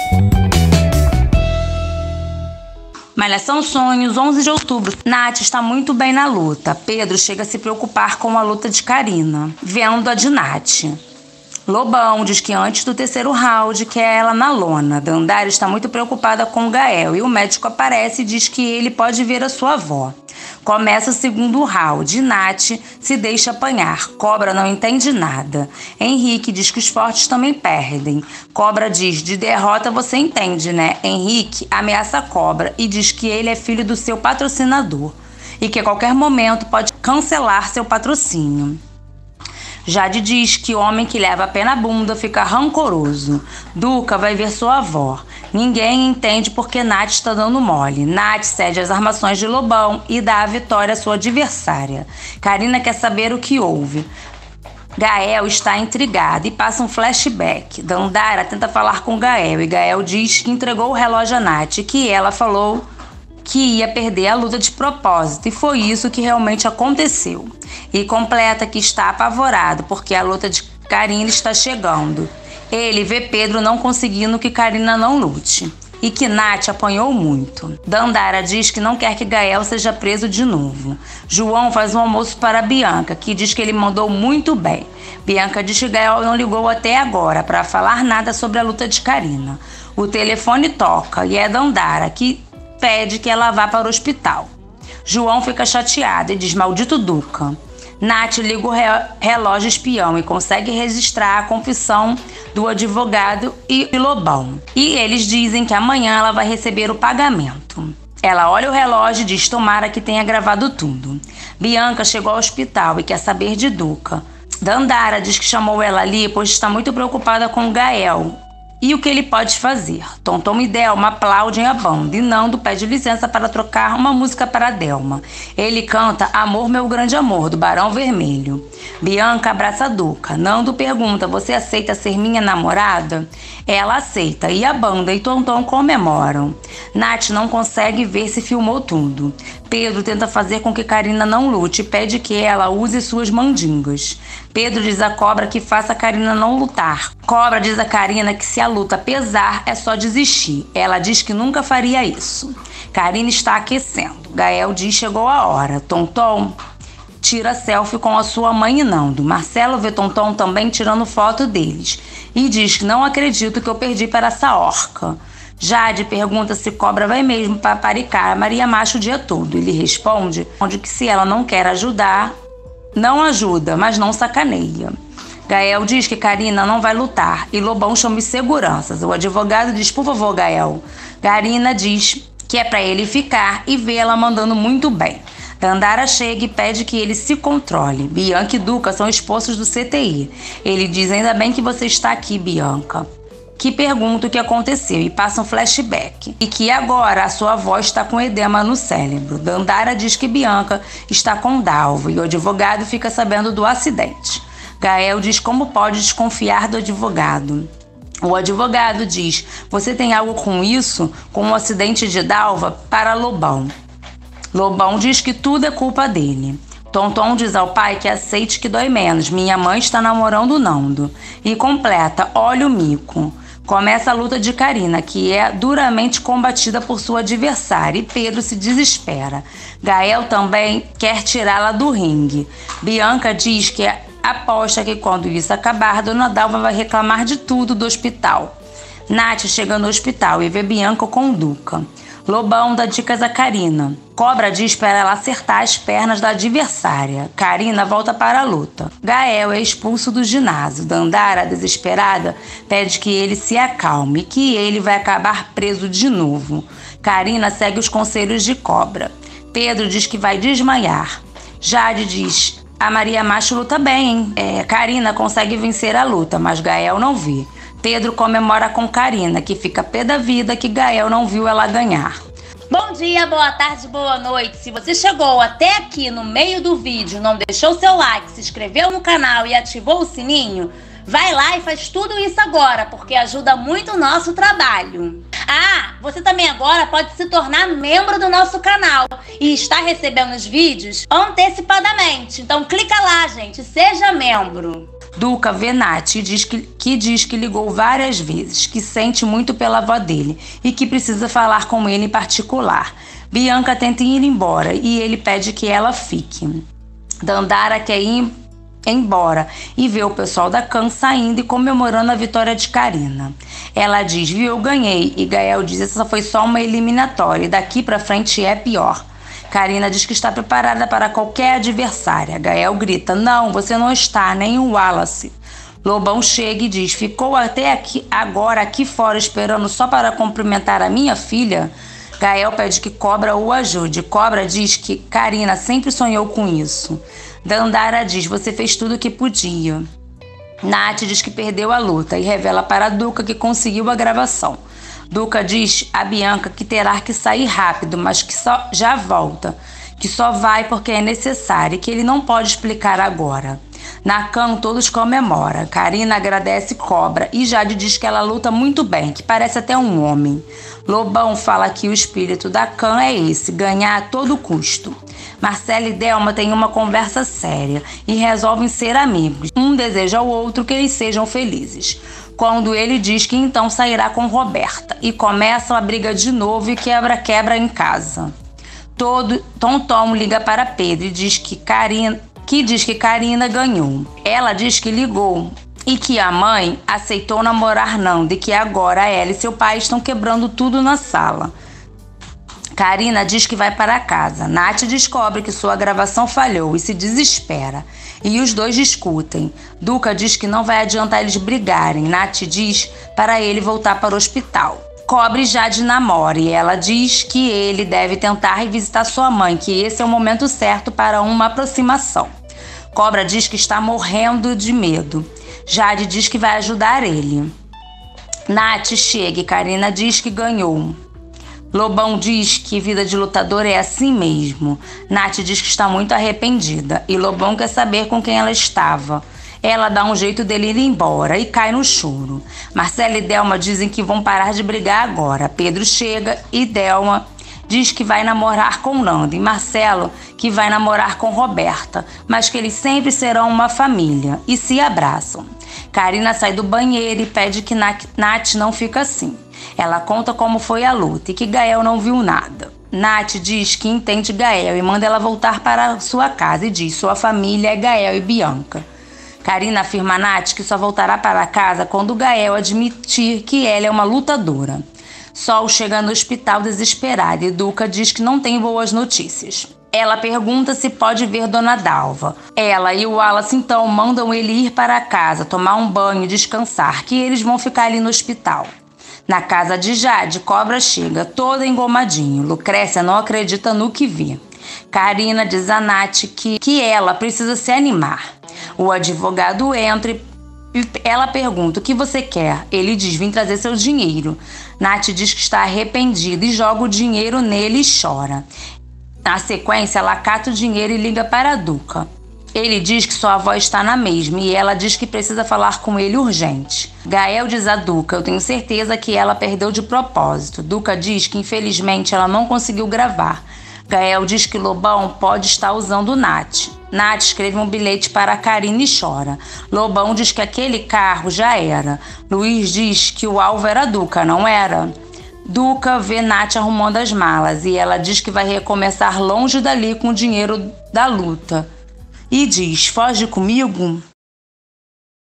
Malhação Sonhos, 11 de outubro. Nath está muito bem na luta. Pedro chega a se preocupar com a luta de Karina, vendo a de Nath. Lobão diz que antes do terceiro round quer ela na lona. Dandara está muito preocupada com o Gael e o médico aparece e diz que ele pode ver a sua avó. Começa o segundo round e Nath se deixa apanhar. Cobra não entende nada. Henrique diz que os fortes também perdem. Cobra diz, de derrota você entende, né? Henrique ameaça a Cobra e diz que ele é filho do seu patrocinador e que a qualquer momento pode cancelar seu patrocínio. Jade diz que homem que leva a pé na bunda fica rancoroso. Duca vai ver sua avó. Ninguém entende porque Nath está dando mole. Nath cede as armações de Lobão e dá a vitória à sua adversária. Karina quer saber o que houve. Gael está intrigado e passa um flashback. Dandara tenta falar com Gael e Gael diz que entregou o relógio a Nath e que ela falou que ia perder a luta de propósito, e foi isso que realmente aconteceu. E completa que está apavorado porque a luta de Karina está chegando. Ele vê Pedro não conseguindo que Karina não lute e que Nath apanhou muito. Dandara diz que não quer que Gael seja preso de novo. João faz um almoço para Bianca, que diz que ele mandou muito bem. Bianca diz que Gael não ligou até agora para falar nada sobre a luta de Karina. O telefone toca e é Dandara que pede que ela vá para o hospital. João fica chateado e diz maldito Duca. Nath liga o relógio espião e consegue registrar a confissão do advogado e Lobão. E eles dizem que amanhã ela vai receber o pagamento. Ela olha o relógio e diz tomara que tenha gravado tudo. Bianca chegou ao hospital e quer saber de Duca. Dandara diz que chamou ela ali pois está muito preocupada com o Gael e o que ele pode fazer. Tonton e Delma aplaudem a banda e Nando pede licença para trocar uma música para Delma. Ele canta Amor, Meu Grande Amor, do Barão Vermelho. Bianca abraça a Duca. Nando pergunta, você aceita ser minha namorada? Ela aceita e a banda e Tonton comemoram. Nath não consegue ver se filmou tudo. Pedro tenta fazer com que Karina não lute e pede que ela use suas mandingas. Pedro diz a Cobra que faça a Karina não lutar. Cobra diz a Karina que se a luta pesar é só desistir. Ela diz que nunca faria isso. Karina está aquecendo. Gael diz chegou a hora. Tonton tira selfie com a sua mãe e Nando. Marcelo vê Tonton também tirando foto deles e diz que não acredito que eu perdi para essa orca. Jade pergunta se Cobra vai mesmo paparicar a Maria Macho o dia todo. Ele responde que se ela não quer ajudar, não ajuda, mas não sacaneia. Gael diz que Karina não vai lutar e Lobão chama os seguranças. O advogado diz, por favor, Gael. Karina diz que é para ele ficar e vê ela mandando muito bem. Dandara chega e pede que ele se controle. Bianca e Duca são expulsos do CTI. Ele diz, ainda bem que você está aqui, Bianca. Que pergunta o que aconteceu e passa um flashback. E que agora a sua avó está com edema no cérebro. Dandara diz que Bianca está com Dalva e o advogado fica sabendo do acidente. Gael diz como pode desconfiar do advogado. O advogado diz, você tem algo com isso? Com o acidente de Dalva? Para Lobão. Lobão diz que tudo é culpa dele. Tonton diz ao pai que aceite que dói menos. Minha mãe está namorando o Nando. E completa, olha o mico. Começa a luta de Karina, que é duramente combatida por sua adversária, e Pedro se desespera. Gael também quer tirá-la do ringue. Bianca diz que aposta que quando isso acabar, Dona Dalva vai reclamar de tudo do hospital. Nath chega no hospital e vê Bianca com Duca. Lobão dá dicas a Karina. Cobra diz para ela acertar as pernas da adversária. Karina volta para a luta. Gael é expulso do ginásio. Dandara, desesperada, pede que ele se acalme e que ele vai acabar preso de novo. Karina segue os conselhos de Cobra. Pedro diz que vai desmaiar. Jade diz, a Maria Macho luta bem, hein? Karina consegue vencer a luta, mas Gael não vê. Pedro comemora com Karina, que fica pé da vida que Gael não viu ela ganhar. Bom dia, boa tarde, boa noite. Se você chegou até aqui no meio do vídeo, não deixou seu like, se inscreveu no canal e ativou o sininho, vai lá e faz tudo isso agora, porque ajuda muito o nosso trabalho. Ah, você também agora pode se tornar membro do nosso canal e estar recebendo os vídeos antecipadamente. Então clica lá, gente, seja membro. Duca vê Nath e diz que ligou várias vezes, que sente muito pela avó dele e que precisa falar com ele em particular. Bianca tenta ir embora e ele pede que ela fique. Dandara quer ir embora e vê o pessoal da Khan saindo e comemorando a vitória de Karina. Ela diz, viu, eu ganhei, e Gael diz, essa foi só uma eliminatória e daqui pra frente é pior. Karina diz que está preparada para qualquer adversária. Gael grita, não, você não está, nem o Wallace. Lobão chega e diz, ficou até agora aqui fora esperando só para cumprimentar a minha filha? Gael pede que Cobra o ajude. Cobra diz que Karina sempre sonhou com isso. Dandara diz, você fez tudo o que podia. Nath diz que perdeu a luta e revela para Duca que conseguiu a gravação. Duca diz a Bianca que terá que sair rápido, mas que só já volta, que só vai porque é necessário e que ele não pode explicar agora. Na Khan todos comemoram. Karina agradece Cobra e Jade diz que ela luta muito bem, que parece até um homem. Lobão fala que o espírito da Khan é esse, ganhar a todo custo. Marcelo e Delma têm uma conversa séria e resolvem ser amigos. Um deseja ao outro que eles sejam felizes. Quando ele diz que então sairá com Roberta e começam a briga de novo e quebra-quebra em casa. Tom liga para Pedro e diz que Karina ganhou. Ela diz que ligou e que a mãe aceitou namorar Nando e que agora ela e seu pai estão quebrando tudo na sala. Karina diz que vai para casa. Nath descobre que sua gravação falhou e se desespera. E os dois discutem. Duca diz que não vai adiantar eles brigarem. Nath diz para ele voltar para o hospital. Cobra e Jade namora e ela diz que ele deve tentar revisitar sua mãe, que esse é o momento certo para uma aproximação. Cobra diz que está morrendo de medo. Jade diz que vai ajudar ele. Nath chega e Karina diz que ganhou. Lobão diz que vida de lutador é assim mesmo. Nath diz que está muito arrependida e Lobão quer saber com quem ela estava. Ela dá um jeito dele ir embora e cai no choro. Marcelo e Delma dizem que vão parar de brigar agora. Pedro chega e Delma diz que vai namorar com Nando e Marcelo que vai namorar com Roberta, mas que eles sempre serão uma família e se abraçam. Karina sai do banheiro e pede que Nath não fique assim. Ela conta como foi a luta e que Gael não viu nada. Nath diz que entende Gael e manda ela voltar para sua casa e diz sua família é Gael e Bianca. Karina afirma a Nath que só voltará para casa quando Gael admitir que ela é uma lutadora. Sol chega no hospital desesperada e Duca diz que não tem boas notícias. Ela pergunta se pode ver Dona Dalva. Ela e o Wallace então mandam ele ir para casa, tomar um banho e descansar, que eles vão ficar ali no hospital. Na casa de Jade, Cobra chega, toda engomadinho. Lucrécia não acredita no que vê. Karina diz a Nath que ela precisa se animar. O advogado entra e ela pergunta, o que você quer? Ele diz, vim trazer seu dinheiro. Nath diz que está arrependida e joga o dinheiro nele e chora. Na sequência, ela cata o dinheiro e liga para Duca. Ele diz que sua avó está na mesma e ela diz que precisa falar com ele urgente. Gael diz a Duca, eu tenho certeza que ela perdeu de propósito. Duca diz que infelizmente ela não conseguiu gravar. Gael diz que Lobão pode estar usando Nath. Nath escreve um bilhete para Karina e chora. Lobão diz que aquele carro já era. Luiz diz que o alvo era Duca, não era? Duca vê Nath arrumando as malas e ela diz que vai recomeçar longe dali com o dinheiro da luta. E diz, foge comigo?